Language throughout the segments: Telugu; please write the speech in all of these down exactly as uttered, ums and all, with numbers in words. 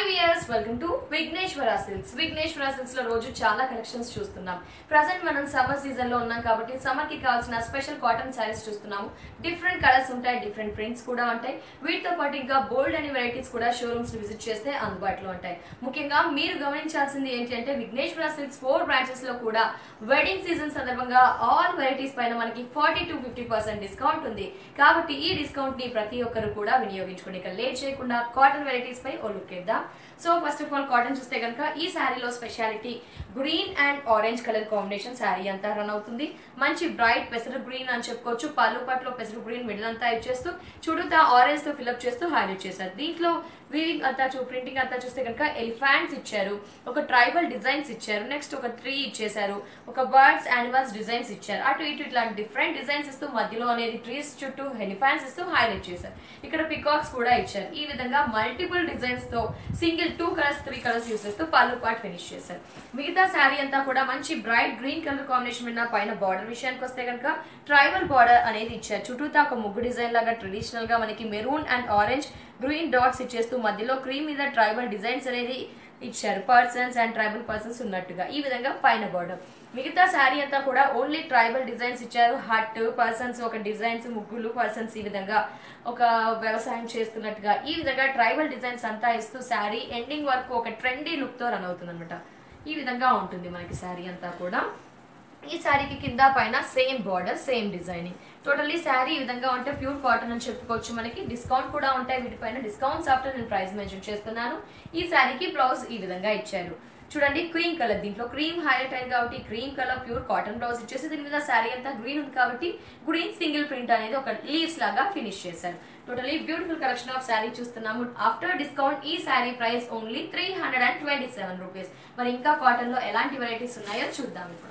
Viewers, welcome to Vigneshwara Silks. Vigneshwara Silks లో రోజు చాలా కలెక్షన్స్ చూస్తున్నాం. ప్రెజెంట్ మనం సమ్మర్ సీజన్ లో ఉన్నాం కాబట్టి సమ్మర్ కి కావాల్సిన స్పెషల్ కాటన్ సారీస్ చూస్తున్నాము. డిఫరెంట్ కలర్స్ ఉంటాయి, డిఫరెంట్ ప్రింట్స్ కూడా ఉంటాయి. వీటితో పాటు ఇంకా బోల్డ్ అని వెరైటీస్ కూడా షోరూమ్స్ విజిట్ చేస్తే అందుబాటులో ఉంటాయి. ముఖ్యంగా మీరు గమనించాల్సింది ఏంటి అంటే విఘ్నేశ్వర సిల్క్స్ ఫోర్ బ్రాంచెస్ లో కూడా వెడ్డింగ్ సీజన్ సందర్భంగా ఆల్ వెరైటీస్ పైన మనకి forty to fifty percent discount ఉంది. కాబట్టి ఈ డిస్కౌంట్ ని ప్రతి ఒక్కరు కూడా వినియోగించుకుని ఇక లేట్ చేయకుండా కాటన్ వెరైటీస్ పై ఓ లుక్ ఇద్దాం. So first of all cotton చూస్తే కనుక ఈ శారీలో speciality green and orange colour combination sari అంతా రన్ అవుతుంది. మంచి బ్రైట్ పెసరు గ్రీన్ అని చెప్పుకోవచ్చు. పళ్ళు పట్లో పెసరు గ్రీన్ మిడిల్ అంతా ఇచ్చేస్తూ చుడుతా ఆరెంజ్ తో ఫిల్అప్ చేస్తూ హైలైట్ చేశారు. దీంట్లో వీవింగ్ అంతా చూ ప్రింటింగ్ అంతా చూస్తే కనుక ఎలిఫాంట్స్ ఇచ్చారు, ఒక ట్రైబల్ డిజైన్స్ ఇచ్చారు, నెక్స్ట్ ఒక ట్రీ ఇచ్చేసారు, ఒక బర్డ్స్ యానిమల్స్ డిజైన్స్ ఇచ్చారు. అటు ఇటు ఇట్లా డిఫరెంట్ డిజైన్స్ ఇస్తూ మధ్యలో అనేది ట్రీస్ చుట్టూ ఎలిఫాంట్స్ ఇస్తూ హైలైట్ చేశారు. ఇక్కడ పికాక్స్ కూడా ఇచ్చారు. ఈ విధంగా మల్టిపుల్ డిజైన్స్ తో single two colours three colours use చేస్తూ పళ్ళు పార్ట్ ఫినిష్ చేశారు. మిగతా శారీ అంతా కూడా మంచి బ్రైట్ గ్రీన్ కలర్ కాంబినేషన్ మీద పైన బార్డర్ విషయానికి వస్తే కనుక ట్రైబల్ బార్డర్ అనేది ఇచ్చారు. చుట్టూతా ఒక ముగ్గు డిజైన్ లాగా ట్రెడిషనల్ గా మనకి maroon and orange green dots ఇచ్చేస్తూ మధ్యలో క్రీమ్ మీద ట్రైబల్ డిజైన్స్ అనేది ఇచ్చారు. పర్సన్స్ అండ్ ట్రైబల్ పర్సన్స్ ఉన్నట్టుగా ఈ విధంగా పైన బార్డర్. మిగతా శారీ అంతా కూడా ఓన్లీ ట్రైబల్ డిజైన్స్ ఇచ్చారు. హట్ పర్సన్స్ ఒక డిజైన్స్ ముగ్గులు పర్సన్స్ ఈ విధంగా ఒక వ్యవసాయం చేస్తున్నట్టుగా ఈ విధంగా ట్రైబల్ డిజైన్స్ అంతా ఇస్తూ శారీ ఎండింగ్ వరకు ఒక ట్రెండీ లుక్ తో రన్ అవుతుంది అనమాట. ఈ విధంగా ఉంటుంది మనకి శారీ అంతా కూడా. ఈ శారీకి కింద పైన same border same designing. Totally sari ఈ విధంగా ఉంటే ప్యూర్ కాటన్ అని చెప్పుకోవచ్చు. మనకి డిస్కౌంట్ కూడా ఉంటాయి వీటిపైన. డిస్కౌంట్స్ ఆఫ్టర్ నేను ప్రైస్ మెన్షన్ చేస్తున్నాను. ఈ శారీకి బ్లౌజ్ ఈ విధంగా ఇచ్చారు. చూడండి క్రీమ్ కలర్, దీంట్లో క్రీమ్ హైలైట్ అయింది కాబట్టి cream colour pure cotton blouse ఇచ్చేసి దీని మీద శారీ అంతా గ్రీన్ ఉంది కాబట్టి గ్రీన్ సింగిల్ ప్రింట్ అనేది ఒక లీవ్స్ లాగా ఫినిష్ చేశారు. Totally beautiful collection of sari చూస్తున్నాము. ఆఫ్టర్ డిస్కౌంట్ ఈ sari price only three hundred and twenty seven rupees. మరి ఇంకా కాటన్ లో ఎలాంటి వెరైటీస్ ఉన్నాయో చూద్దాం ఇప్పుడు.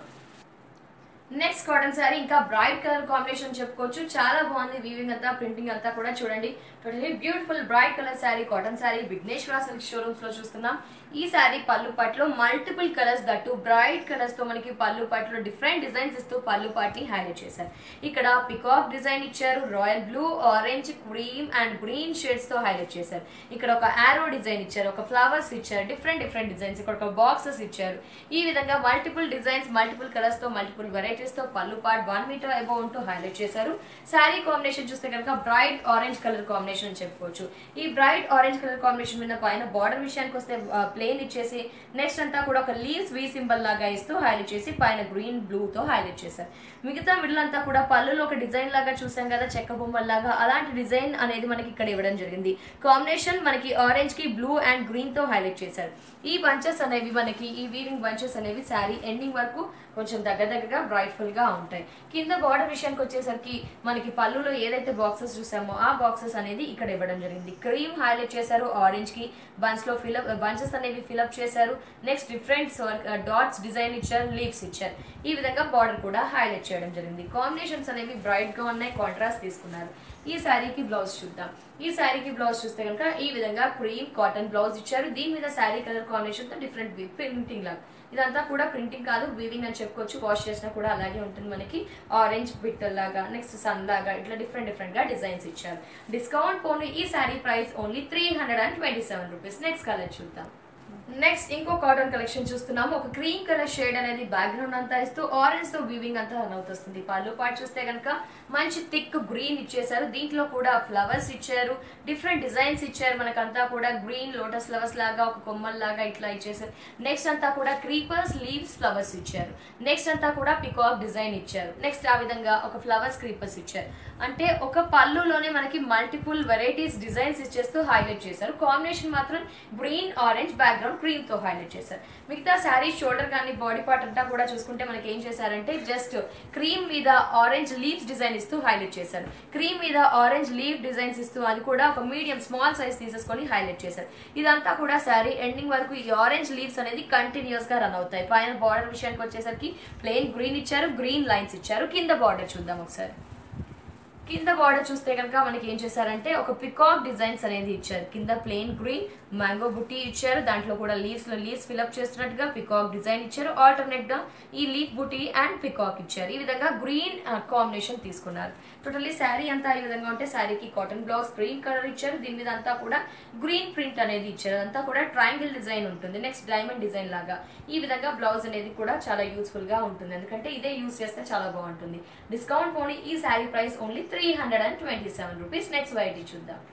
నెక్స్ట్ కాటన్ శారీ ఇంకా బ్రైట్ కలర్ కాంబినేషన్ చెప్పుకోవచ్చు. చాలా బాగుంది వీవింగ్ అంతా ప్రింటింగ్ అంతా కూడా చూడండి. Totally beautiful bright colour sari cotton sari Vighneshwara silk showrooms లో చూస్తున్నాం. ఈ శారీ పళ్ళు పట్లో మల్టిపుల్ కలర్స్ దట్టు బ్రైట్ కలర్స్ తో మనకి పళ్ళు పట్లో డిఫరెంట్ డిజైన్స్ ఇస్తూ పళ్ళు పాటిని హైలైట్ చేశారు. ఇక్కడ పికాక్ డిజైన్ ఇచ్చారు, royal blue orange cream and green shades తో హైలైట్ చేశారు. ఇక్కడ ఒక ఆరో డిజైన్ ఇచ్చారు, ఒక ఫ్లవర్స్ ఇచ్చారు, డిఫరెంట్ డిఫరెంట్ డిజైన్స్. ఇక్కడ ఒక బాక్సెస్ ఇచ్చారు. ఈ విధంగా మల్టిపుల్ డిజైన్స్ మల్టిపుల్ కలర్స్ తో మల్టిపుల్ వెరైటీస్ తో పళ్ళు పార్ట్ వన్ మీటర్ అబౌవ్ ఉంటూ హైలైట్ చేశారు. శారీ కాంబినేషన్ చూస్తే కనుక బ్రైట్ ఆరెంజ్ కలర్ కాంబినేషన్ అని చెప్పుకోవచ్చు. ఈ బ్రైట్ ఆరెంజ్ కలర్ కాంబినేషన్ మీద పైన బార్డర్ విషయానికి వస్తే ప్లేన్ ఇచ్చేసి నెక్స్ట్ అంతా కూడా ఒక లీవ్స్ వి సింబల్ లాగా ఇస్తూ హైలైట్ చేసి పైన గ్రీన్ బ్లూ తో హైలైట్ చేశారు. మిగతా మిడిల్ అంతా కూడా పళ్ళులో ఒక డిజైన్ లాగా చూసాం కదా చెక్క బొమ్మల లాగా, అలాంటి డిజైన్ అనేది మనకి ఇక్కడ ఇవ్వడం జరిగింది. కాంబినేషన్ మనకి ఆరెంజ్ కి బ్లూ అండ్ గ్రీన్ తో హైలైట్ చేశారు. ఈ బంచెస్ అనేవి మనకి ఈ వీవింగ్ బంచెస్ అనేవి శారీ ఎండింగ్ వరకు కొంచెం దగ్గర దగ్గరగా బ్రైట్ఫుల్ గా ఉంటాయి. కింద బార్డర్ విషయానికి వచ్చేసరికి మనకి పళ్ళులో ఏదైతే బాక్సెస్ చూసామో ఆ బాక్సెస్ అనేది ఇక్కడ ఇవ్వడం జరిగింది. క్రీమ్ హైలైట్ చేశారు, ఆరెంజ్ కి బంచ్ లో ఫిలప్ బంచెస్ అనేవి ఫిలప్ చేశారు. నెక్స్ట్ డిఫరెంట్ డాట్స్ డిజైన్ ఇచ్చారు, లీవ్స్ ఇచ్చారు. ఈ విధంగా బార్డర్ కూడా హైలైట్ చేయడం జరిగింది. కాంబినేషన్స్ అనేవి బ్రైట్ గా ఉన్నాయి, కాంట్రాస్ట్ తీసుకున్నారు. ఈ శారీకి బ్లౌజ్ చూద్దాం. ఈ శారీకి బ్లౌజ్ చూస్తే కనుక ఈ విధంగా క్రీమ్ కాటన్ బ్లౌజ్ ఇచ్చారు. దీని మీద శారీ కలర్ కాంబినేషన్ తో డిఫరెంట్ ప్రింటింగ్ లాగా, ఇదంతా కూడా ప్రింటింగ్ కాదు వీవింగ్ అని చెప్పుకోవచ్చు. వాష్ చేసినా కూడా అలాగే ఉంటుంది. మనకి ఆరెంజ్ బిట్టల్ లాగా నెక్స్ట్ సన్ లాగా ఇట్లా డిఫరెంట్ డిఫరెంట్ గా డిజైన్స్ ఇచ్చారు. డిస్కౌంట్ పోను ఈ sari price only three hundred and twenty seven rupees. Next colour చూద్దాం. నెక్స్ట్ ఇంకో కాటన్ కలెక్షన్ చూస్తున్నాము. ఒక క్రీమ్ కలర్ షేడ్ అనేది బ్యాక్గ్రౌండ్ అంతా ఇస్తూ ఆరెంజ్ తో వీవింగ్ అంతా రన్ అవుతుంది. పళ్ళు పార్ట్ చూస్తే కనుక మంచి థిక్ గ్రీన్ ఇచ్చేసారు. దీంట్లో కూడా ఫ్లవర్స్ ఇచ్చారు, డిఫరెంట్ డిజైన్స్ ఇచ్చారు. మనకంతా కూడా గ్రీన్ లోటస్ ఫ్లవర్స్ లాగా ఒక కొమ్మల్ లాగా ఇట్లా ఇచ్చేసారు. నెక్స్ట్ అంతా కూడా క్రీపర్స్ లీవ్స్ ఫ్లవర్స్ ఇచ్చారు. నెక్స్ట్ అంతా కూడా పికాక్ డిజైన్ ఇచ్చారు. నెక్స్ట్ ఆ విధంగా ఒక ఫ్లవర్స్ క్రీపర్స్ ఇచ్చారు. అంటే ఒక పళ్ళులోనే మనకి మల్టిపుల్ వెరైటీస్ డిజైన్స్ ఇచ్చేస్తూ హైలైట్ చేశారు. కాంబినేషన్ మాత్రం గ్రీన్ ఆరెంజ్ బ్యాక్గ్రౌండ్ క్రీమ్ తో హైలైట్ చేశారు. మిగతా శారీ షోల్డర్ కానీ బాడీ పార్ట్ అంతా కూడా చూసుకుంటే మనకి ఏం చేశారంటే జస్ట్ క్రీమ్ మీద ఆరెంజ్ లీవ్స్ డిజైన్ ఇస్తూ హైలైట్ చేశారు. క్రీమ్ మీద ఆరెంజ్ లీవ్ డిజైన్స్ ఇస్తూ అది కూడా ఒక మీడియం స్మాల్ సైజ్ తీసేసుకొని హైలైట్ చేశారు. ఇదంతా కూడా శారీ ఎండింగ్ వరకు ఈ ఆరెంజ్ లీవ్స్ అనేది కంటిన్యూస్ గా రన్ అవుతాయి. పైన బార్డర్ విషయానికి వచ్చేసరికి ప్లెయిన్ గ్రీన్ ఇచ్చారు, గ్రీన్ లైన్స్ ఇచ్చారు. కింద బార్డర్ చూద్దాం ఒకసారి. కింద బార్డర్ చూస్తే కనుక మనకి ఏం చేశారంటే ఒక పికాక్ డిజైన్స్ అనేది ఇచ్చారు. కింద ప్లెయిన్ గ్రీన్ మ్యాంగో బుట్టి ఇచ్చారు, దాంట్లో కూడా లీవ్స్ లో లీవ్స్ ఫిల్అప్ చేస్తున్నట్టుగా పికాక్ డిజైన్ ఇచ్చారు. ఆల్టర్నేట్ గా ఈ లీఫ్ బుట్టి అండ్ పికాక్ ఇచ్చారు. ఈ విధంగా గ్రీన్ కాంబినేషన్ తీసుకున్నారు. టోటల్లీ శారీ అంతా ఈ విధంగా ఉంటే శారీకి కాటన్ బ్లౌజ్ గ్రీన్ కలర్ ఇచ్చారు. దీని మీద అంతా కూడా గ్రీన్ ప్రింట్ అనేది ఇచ్చారు. అంతా కూడా ట్రయాంగిల్ డిజైన్ ఉంటుంది. నెక్స్ట్ డైమండ్ డిజైన్ లాగా ఈ విధంగా బ్లౌజ్ అనేది కూడా చాలా యూస్ఫుల్ గా ఉంటుంది, ఎందుకంటే ఇదే యూస్ చేస్తే చాలా బాగుంటుంది. డిస్కౌంట్ పోనీ ఈ sari price only three hundred and twenty seven rupees. Next variety చూద్దాం.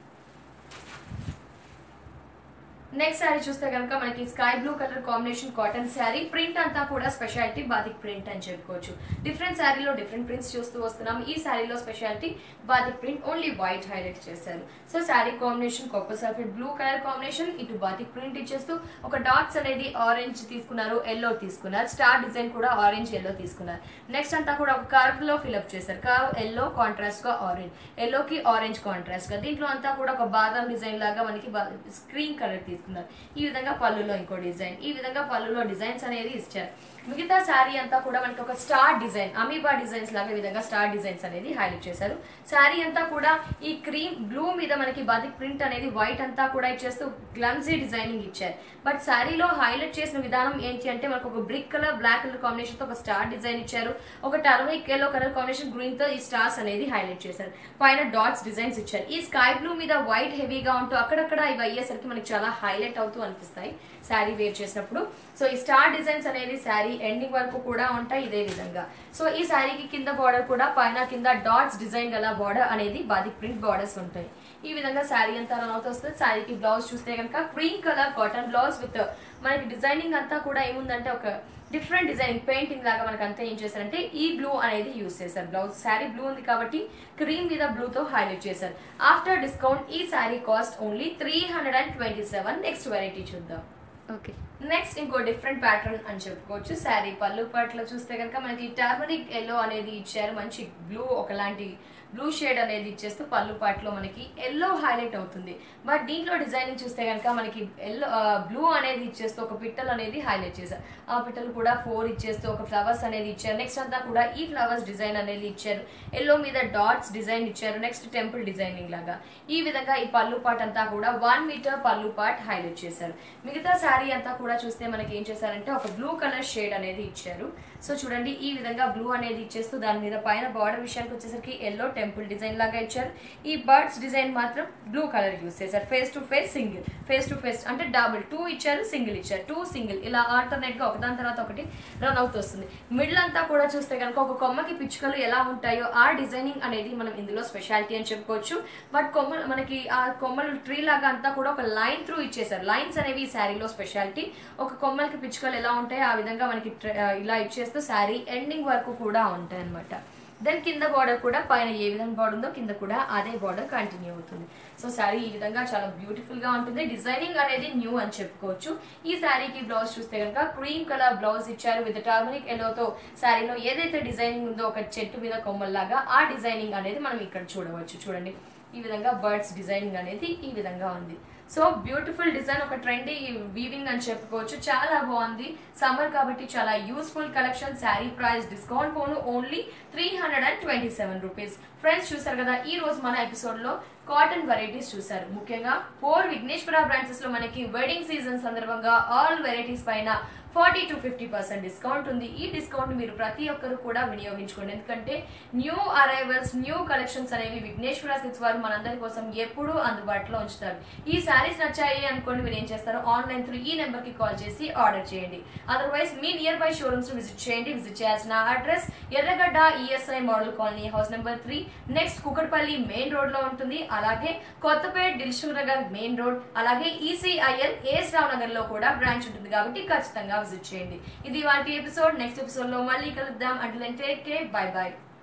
నెక్స్ట్ శారీ చూస్తే కనుక మనకి sky blue colour combination cotton sari. Print అంతా కూడా స్పెషాలిటీ బాతిక్ ప్రింట్ అని చెప్పుకోవచ్చు. డిఫరెంట్ శారీలో డిఫరెంట్ ప్రింట్స్ చూస్తూ వస్తున్నాం. ఈ శారీలో speciality batik print, only white highlight చేశారు. So sari combination copper sulphate blue colour combination, ఇటు బాతిక్ ప్రింట్ ఇచ్చేస్తూ ఒక డాట్స్ అనేది ఆరెంజ్ తీసుకున్నారు, ఎల్లో తీసుకున్నారు. స్టార్ డిజైన్ కూడా ఆరెంజ్ ఎల్లో తీసుకున్నారు. నెక్స్ట్ అంతా కూడా ఒక కర్వ్ లో ఫిల్అప్ చేశారు. కర్వ్ ఎల్లో కాంట్రాస్ట్ గా ఆరెంజ్, ఎల్లోకి ఆరెంజ్ కాంట్రాస్ట్ గా. దీంట్లో అంతా కూడా ఒక బాదం డిజైన్ లాగా మనకి స్క్రీన్ కలర్ తీసుకున్నారు. ఈ విధంగా పళ్ళులో ఇంకో డిజైన్, ఈ విధంగా పళ్ళులో డిజైన్స్ అనేది ఇచ్చారు. మిగతా శారీ అంతా కూడా మనకి ఒక స్టార్ డిజైన్, అమీబా డిజైన్స్ లాగా ఈ విధంగా స్టార్ డిజైన్స్ అనేది హైలైట్ చేశారు. శారీ అంతా కూడా ఈ క్రీమ్ బ్లూ మీద మనకి బాతిక్ ప్రింట్ అనేది వైట్ అంతా కూడా ఇచ్చేస్తూ గ్లమ్జీ డిజైనింగ్ ఇచ్చారు. బట్ శారీలో హైలైట్ చేసిన విధానం ఏంటి అంటే మనకు ఒక brick colour black colour combination తో ఒక స్టార్ డిజైన్ ఇచ్చారు. ఒక turmeric yellow colour combination green తో ఈ స్టార్స్ అనేది హైలైట్ చేశారు. పైన డాట్స్ డిజైన్స్ ఇచ్చారు. ఈ స్కై బ్లూ మీద వైట్ హెవీగా ఉంటూ అక్కడక్కడ ఇవి అయ్యేసరికి మనకి చాలా హైలైట్ అవుతూ అనిపిస్తాయి శారీ వేర్ చేసినప్పుడు. సో ఈ స్టార్ డిజైన్స్ అనేది శారీ ఎండింగ్ వరకు కూడా ఉంటాయి ఇదే విధంగా. సో ఈ శారీకి కింద బార్డర్ కూడా పైన కింద డాట్స్ డిజైన్ గల బార్డర్ అనేది బాతిక్ ప్రింట్ బార్డర్స్ ఉంటాయి. ఈ విధంగా శారీ అంతా రన్ అవుతూ వస్తుంది. శారీకి బ్లౌజ్ చూస్తే కనుక cream colour cotton blouse with మనకి డిజైనింగ్ అంతా కూడా ఏముందంటే ఒక డిఫరెంట్ డిజైనింగ్ పెయింటింగ్ లాగా మనకి అంతా ఏం చేశారంటే ఈ బ్లూ అనేది యూస్ చేశారు. బ్లౌజ్ శారీ బ్లూ ఉంది కాబట్టి క్రీమ్ మీద బ్లూ తో హైలైట్ చేశారు. ఆఫ్టర్ డిస్కౌంట్ ఈ sari cost only three hundred and twenty seven. Next variety చూద్దాం. ఓకే, నెక్స్ట్ ఇంకో డిఫరెంట్ ప్యాటర్న్ అని చెప్పుకోవచ్చు. శారీ పళ్ళు పాటలో చూస్తే కనుక మనకి టర్మరిక్ ఎల్లో అనేది ఇచ్చారు. మంచి బ్లూ ఒకలాంటి బ్లూ షేడ్ అనేది ఇచ్చేస్తూ పళ్ళు పాటలో మనకి ఎల్లో హైలైట్ అవుతుంది. బట్ దీంట్లో డిజైనింగ్ చూస్తే కనుక మనకి ఎల్లో బ్లూ అనేది ఇచ్చేస్తూ ఒక పిట్టలు అనేది హైలైట్ చేశారు. ఆ పిట్టలు కూడా ఫోర్ ఇచ్చేస్తూ ఒక ఫ్లవర్స్ అనేది ఇచ్చారు. నెక్స్ట్ అంతా కూడా ఈ ఫ్లవర్స్ డిజైన్ అనేది ఇచ్చారు. ఎల్లో మీద డాట్స్ డిజైన్ ఇచ్చారు. నెక్స్ట్ టెంపుల్ డిజైనింగ్ లాగా ఈ విధంగా ఈ పళ్ళు పాట్ అంతా కూడా వన్ మీటర్ పళ్ళు పాట్ హైలైట్ చేశారు. మిగతా శారీ అంతా కూడా చూస్తే మనకి ఏం చేశారంటే ఒక బ్లూ కలర్ షేడ్ అనేది ఇచ్చారు. సో చూడండి ఈ విధంగా బ్లూ అనేది ఇచ్చేస్తూ దాని మీద పైన బార్డర్ విషయానికి వచ్చేసరికి ఎల్లో టెంపుల్ డిజైన్ లాగా ఇచ్చారు. ఈ బర్డ్స్ డిజైన్ మాత్రం బ్లూ కలర్ యూస్ చేశారు. Face to face single, face to face అంటే డబుల్, టూ ఇచ్చారు సింగిల్ ఇచ్చారు, టూ సింగిల్, ఇలా ఆల్టర్నేట్ గా ఒకదాని తర్వాత ఒకటి రన్ అవుతూ వస్తుంది. మిడిల్ అంతా కూడా చూస్తే కనుక ఒక కొమ్మకి పిచ్చుకలు ఎలా ఉంటాయో ఆ డిజైనింగ్ అనేది మనం ఇందులో స్పెషాలిటీ అని చెప్పుకోవచ్చు. బట్ కొమ్మ మనకి ఆ కొమ్మలు ట్రీ లాగా అంతా కూడా ఒక లైన్ త్రూ ఇచ్చేసారు. లైన్స్ అనేవి ఈ శారీలో స్పెషాలిటీ. ఒక కొమ్మలకి పిచ్చుకలు ఎలా ఉంటాయో ఆ విధంగా మనకి ఇలా ఇచ్చేస్తూ శారీ ఎండింగ్ వరకు కూడా ఉంటాయి అనమాట. దెన్ కింద బార్డర్ కూడా పైన ఏ విధంగా బార్డర్ ఉందో కింద కూడా అదే బార్డర్ కంటిన్యూ అవుతుంది. సో శారీ ఈ విధంగా చాలా బ్యూటిఫుల్ గా ఉంటుంది. డిజైనింగ్ అనేది న్యూ అని చెప్పుకోవచ్చు. ఈ శారీకి బ్లౌజ్ చూస్తే కనుక క్రీమ్ కలర్ బ్లౌజ్ ఇచ్చారు విత్ టర్మరిక్ ఎల్లోతో. శారీలో ఏదైతే డిజైనింగ్ ఉందో ఒక చెట్టు మీద కొమ్మల్లాగా ఆ డిజైనింగ్ అనేది మనం ఇక్కడ చూడవచ్చు. చూడండి ఈ విధంగా బర్డ్స్ డిజైనింగ్ అనేది ఈ విధంగా ఉంది. సో బ్యూటిఫుల్ డిజైన్, ఒక ట్రెండీ వీవింగ్ అని చెప్పుకోవచ్చు. చాలా బాగుంది. సమ్మర్ కాబట్టి చాలా useful collection. Sari price discount పోను only three hundred and twenty seven rupees. Friends చూసారు కదా, ఈ రోజు మన ఎపిసోడ్ లో కాటన్ వెరైటీస్ చూసారు. ముఖ్యంగా ఫోర్ విఘ్నేశ్వర బ్రాంచెస్ లో మనకి వెడ్డింగ్ సీజన్ సందర్భంగా ఆల్ వెరైటీస్ పైన forty to fifty percent discount ఉంది. ఈ డిస్కౌంట్ మీరు ప్రతి ఒక్కరు కూడా వినియోగించుకోండి. ఎందుకంటే న్యూ అరైవల్స్, న్యూ కలెక్షన్స్ అనేవి విఘ్నేశ్వర సిల్క్స్ వారు మనందరి కోసం ఎప్పుడూ అందుబాటులో ఉంచుతారు. ఈ శారీస్ నచ్చాయి అనుకోండి, మీరు ఏం చేస్తారు, ఆన్లైన్ త్రూ ఈ నెంబర్ కి కాల్ చేసి ఆర్డర్ చేయండి. అదర్వైజ్ మీ నియర్ బై షోరూమ్స్ విజిట్ చేయండి. విజిట్ చేయాల్సిన address Erragadda ESI model colony, house number three, next Kukatpally main road లో ఉంటుంది. అలాగే కొత్తపేట దిల్సుఖ్ నగర్ మెయిన్ రోడ్, అలాగే ఈసీఐఎల్ ఏఎస్ రావ్ నగర్ లో కూడా బ్రాంచ్ ఉంటుంది కాబట్టి ఖచ్చితంగా విజిట్ చేయండి. ఇది వాటి ఎపిసోడ్. నెక్స్ట్ ఎపిసోడ్ లో మళ్ళీ కలుద్దాం. Until then take care, bye by.